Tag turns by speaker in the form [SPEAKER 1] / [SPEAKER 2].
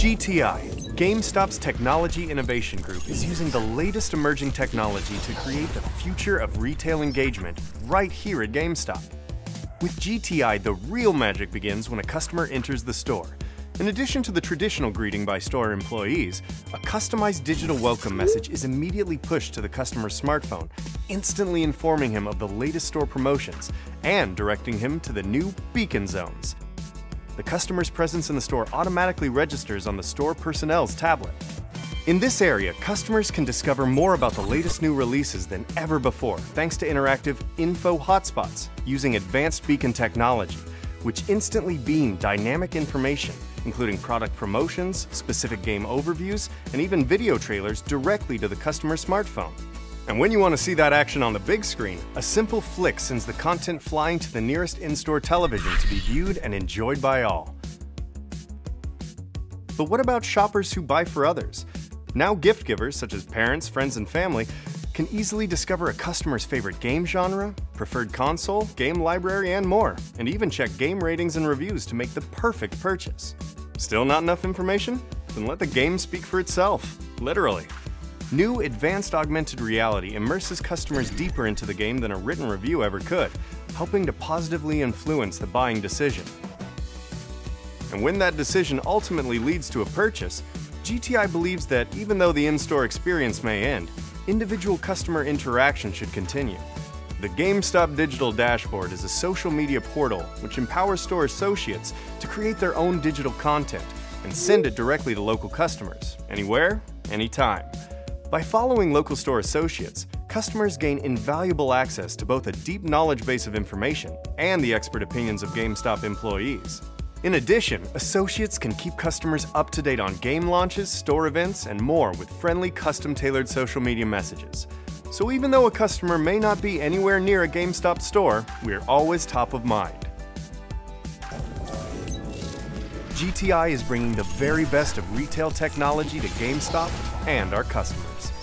[SPEAKER 1] GTI, GameStop's Technology Innovation Group, is using the latest emerging technology to create the future of retail engagement right here at GameStop. With GTI, the real magic begins when a customer enters the store. In addition to the traditional greeting by store employees, a customized digital welcome message is immediately pushed to the customer's smartphone, instantly informing him of the latest store promotions and directing him to the new beacon zones. The customer's presence in the store automatically registers on the store personnel's tablet. In this area, customers can discover more about the latest new releases than ever before, thanks to interactive info hotspots using advanced beacon technology, which instantly beam dynamic information, including product promotions, specific game overviews, and even video trailers directly to the customer's smartphone. And when you want to see that action on the big screen, a simple flick sends the content flying to the nearest in-store television to be viewed and enjoyed by all. But what about shoppers who buy for others? Now gift givers, such as parents, friends, and family, can easily discover a customer's favorite game genre, preferred console, game library, and more, and even check game ratings and reviews to make the perfect purchase. Still not enough information? Then let the game speak for itself, literally. New advanced augmented reality immerses customers deeper into the game than a written review ever could, helping to positively influence the buying decision. And when that decision ultimately leads to a purchase, GTI believes that even though the in-store experience may end, individual customer interaction should continue. The GameStop Digital Dashboard is a social media portal which empowers store associates to create their own digital content and send it directly to local customers, anywhere, anytime. By following local store associates, customers gain invaluable access to both a deep knowledge base of information and the expert opinions of GameStop employees. In addition, associates can keep customers up to date on game launches, store events, and more with friendly, custom-tailored social media messages. So even though a customer may not be anywhere near a GameStop store, we're always top of mind. GTI is bringing the very best of retail technology to GameStop and our customers.